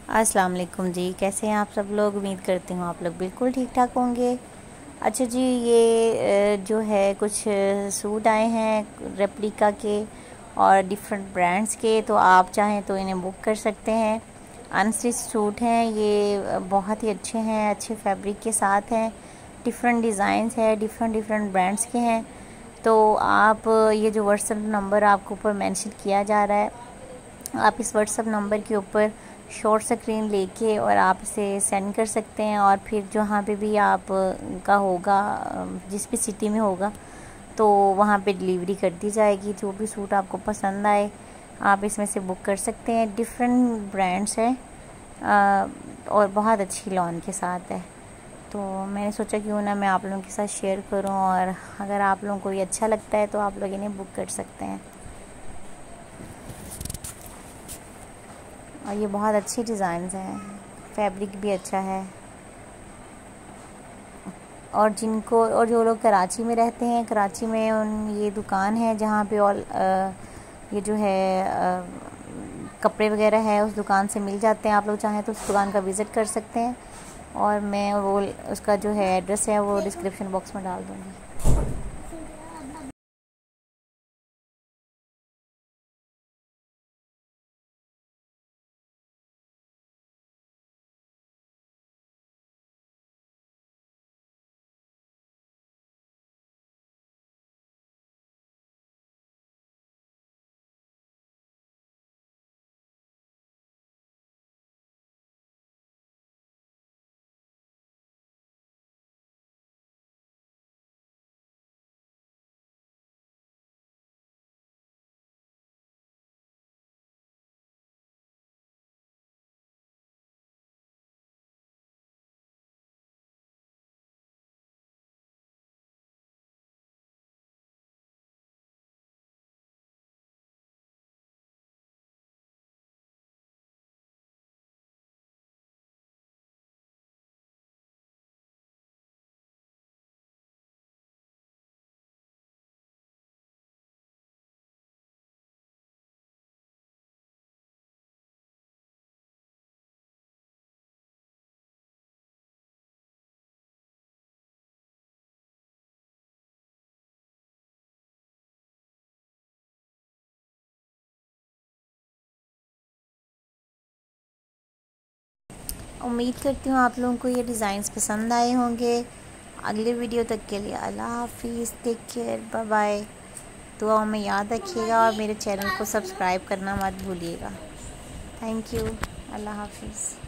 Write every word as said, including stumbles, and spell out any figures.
अस्सलाम वालेकुम जी, कैसे हैं आप सब लोग। उम्मीद करती हूँ आप लोग बिल्कुल ठीक ठाक होंगे। अच्छा जी, ये जो है कुछ सूट आए हैं रेप्लिका के और डिफरेंट ब्रांड्स के, तो आप चाहें तो इन्हें बुक कर सकते हैं। अनस्टिच सूट हैं ये, बहुत ही अच्छे हैं, अच्छे फैब्रिक के साथ हैं, डिफरेंट डिज़ाइंस है, डिफरेंट डिफरेंट ब्रांड्स के हैं। तो आप ये जो व्हाट्सएप नंबर आपको ऊपर मेंशन किया जा रहा है, आप इस व्हाट्सएप नंबर के ऊपर शॉर्ट स्क्रीन लेके और आप इसे सेंड कर सकते हैं। और फिर जहाँ पे भी आप का होगा, जिस भी सिटी में होगा, तो वहाँ पे डिलीवरी कर दी जाएगी। जो भी सूट आपको पसंद आए आप इसमें से बुक कर सकते हैं। डिफरेंट ब्रांड्स हैं और बहुत अच्छी लॉन के साथ है। तो मैंने सोचा क्यों ना मैं आप लोगों के साथ शेयर करूं, और अगर आप लोगों को ये अच्छा लगता है तो आप लोग इन्हें बुक कर सकते हैं। और ये बहुत अच्छी डिज़ाइंस हैं, फैब्रिक भी अच्छा है। और जिनको और जो लोग कराची में रहते हैं, कराची में उन ये दुकान है जहाँ पे ऑल ये जो है आ, कपड़े वगैरह है, उस दुकान से मिल जाते हैं। आप लोग चाहें तो उस दुकान का विज़िट कर सकते हैं, और मैं वो उसका जो है एड्रेस है वो डिस्क्रिप्शन बॉक्स में डाल दूँगी। उम्मीद करती हूँ आप लोगों को ये डिज़ाइंस पसंद आए होंगे। अगले वीडियो तक के लिए अल्लाह हाफिज़, टेक केयर, बाय बाय। दुआओं में याद रखिएगा और मेरे चैनल को सब्सक्राइब करना मत भूलिएगा। थैंक यू, अल्लाह हाफिज़।